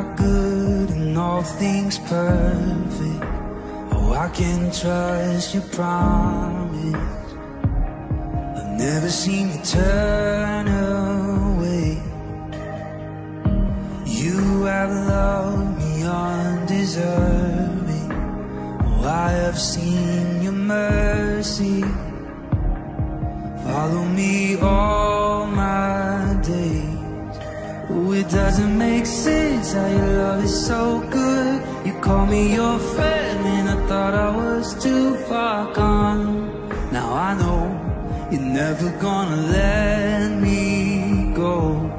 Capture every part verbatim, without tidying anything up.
good and all things perfect. Oh, I can trust your promise. I've never seen you turn away. You have loved me undeserving. Oh, I have seen your mercy follow me all my days. Oh, it doesn't make sense how your love is so good. You call me your friend and I thought I was too far gone. Now I know you're never gonna let me go.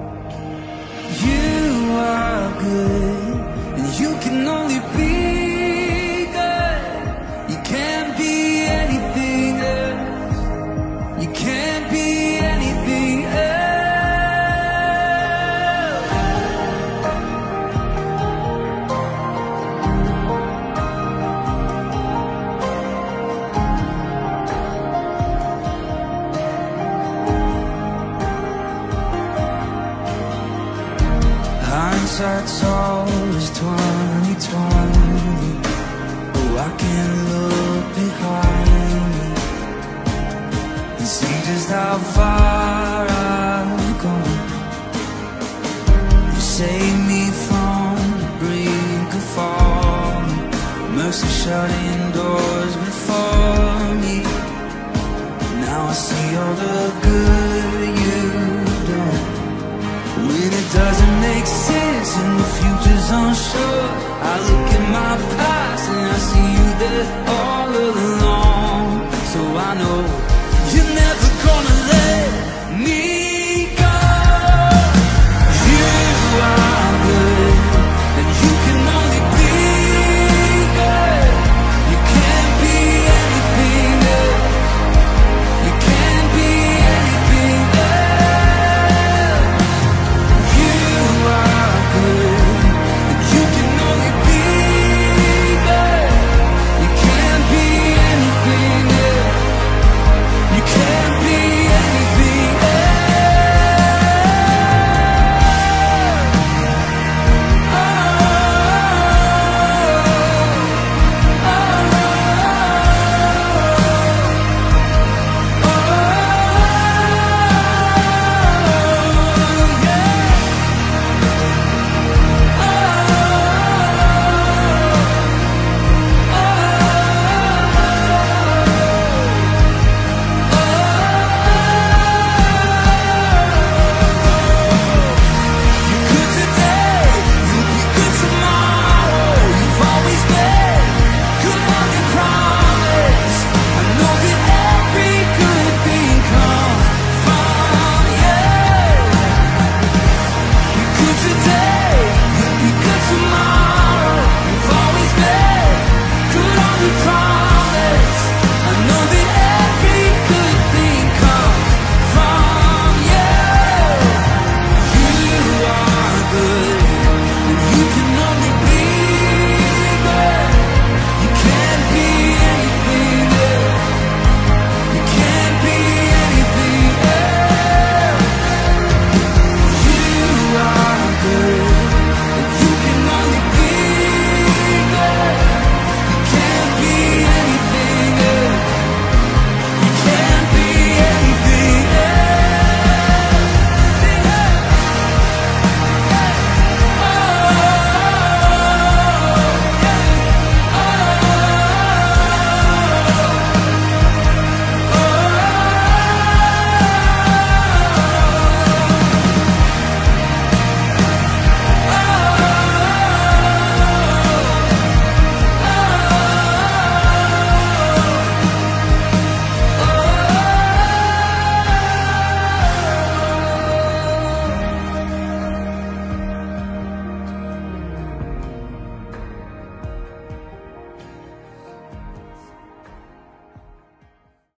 You are good and you can only be good. You can't be anything else. You can't be anything else. Hindsight's always twenty twenty. Oh, I can look behind me and see just how far I've gone. You saved me from the brink of falling. Mercy shutting doors before me. Now I see all the good you've done. When it doesn't make sense and the future's unsure, I look at my past and I see you there all along. So I know